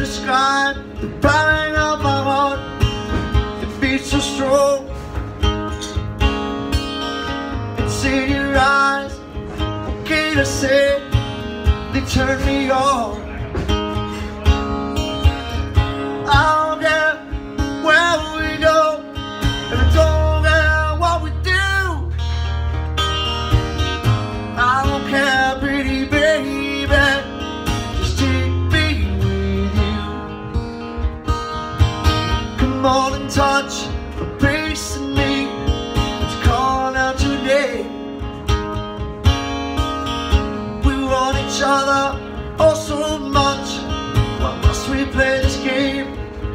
describe the pounding of my heart. It beats so strong. It's in your eyes. What can I say? They turn me on. I don't care where we go, and I don't care what we do. I don't care, pretty baby, just take me with you. Come on and touch a piece of me. It's calling out today. We want each other oh so much. Why must we play this game?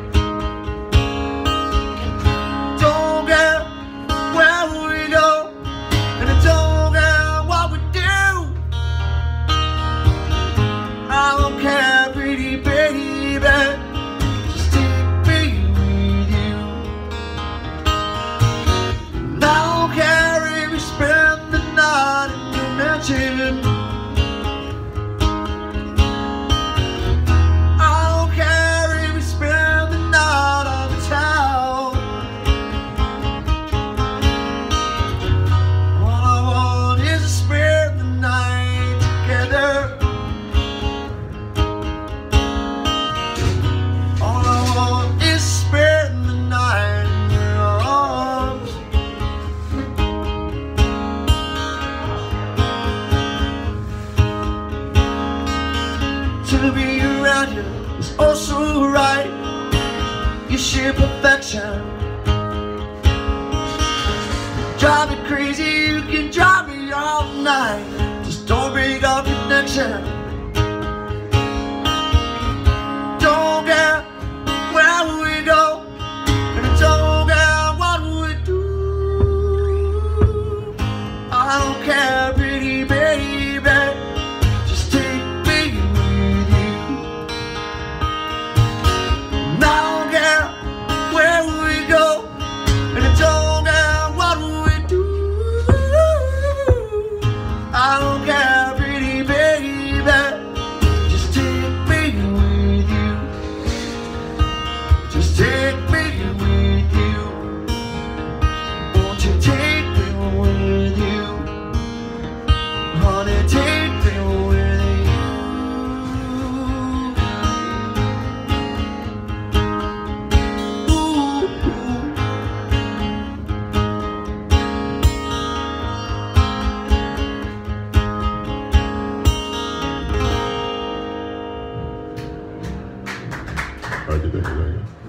Don't care where we go, and I don't care what we do. I don't care, pretty baby, just take me with you. And I don't care if we spend the night in your mansion. To be around you is oh so right. You share perfection. Drive me crazy, you can drive me all night. Just don't break our connection. Don't care where we go, and I don't care what we do. I don't care, pretty baby, just take me with you. And I don't care where we go, and I don't care what we do. I don't care, pretty baby, just take me with you. Just take me with you. Won't you take me with you? Honey, take me with you. Ooh, ooh. How'd you think of that?